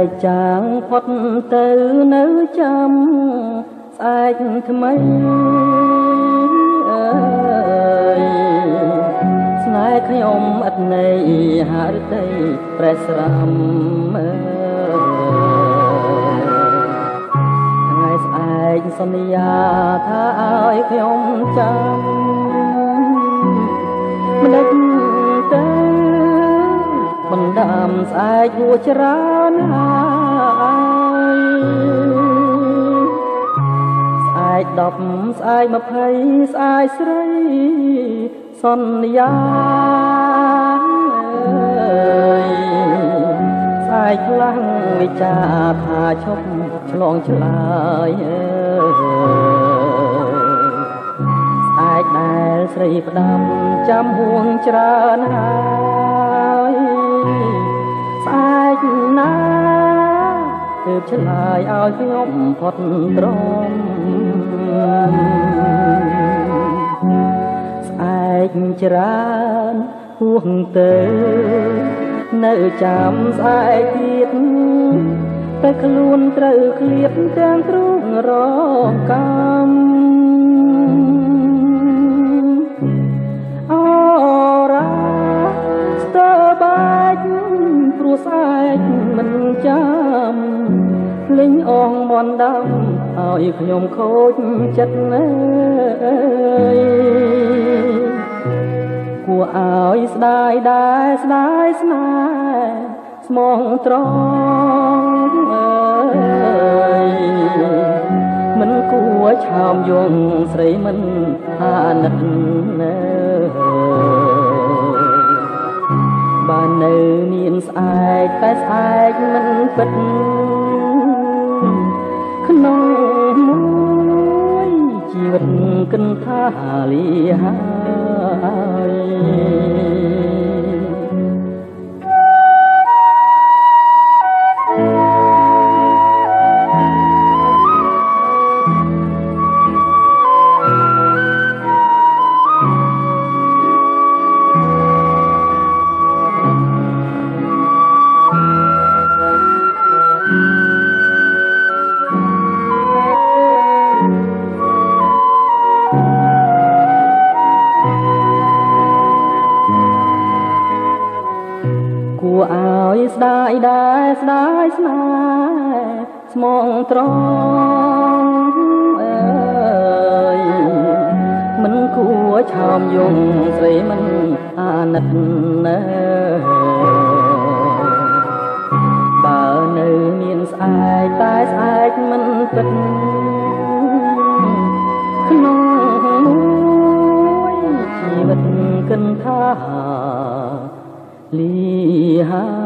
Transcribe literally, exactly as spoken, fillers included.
ចាងផុតទៅនៅចាំស្អែកថ្មីអើយស្នេហ៍ខ្ញុំឥតន័យហារតីប្រេះស្រាំអើយថ្ងៃស្អែកសន្យាថាឲ្យខ្ញុំចាំមិនដេចទៅបណ្ដាំស្អែកហួច្រើនហើយស្អែកដប់ស្អែកម្ភៃស្អែកស្រីសន្យាអើយស្អែកខ្លាំងវិចាថាឈប់ឆ្លងឆ្លើយអើយស្អែកដែលស្រីផ្ដាំចាំហួងច្រើនហើយស្អែកណាទើបឆ្លើយឲ្យខ្ញុំផុតត្រមស្អែកច្រើនហួងទៅនៅចាំស្អែកទៀតតែខ្លួនត្រូវឃ្លាតទាំងទ្រូងរកំអរ៉ាស្ទើបាច់ព្រោះស្អែកមិនចាំលេងអងមន់ដាំឲ្យខ្ញុំខូចចិត្តណាយគួរឲ្យស្ដាយដែរស្ដាយស្នេហ៍ស្មងត្រង់អើយមិនគួរឆោមយងស្រីមិនអាណិតណាបើនៅមានស្អែកតែស្អែកមិនពិតក្នុងមួយជីវិតគិនថាលីហើយស្ដាយដែរស្ដាយស្នេហ៍ស្មងត្រង់អើយមិនគួរឆោមយងស្រីមិនអាណិតណាបើនៅមានស្អែកតែស្អែកមិនពិតក្នុងមួយជីវិតគិនថាលីហា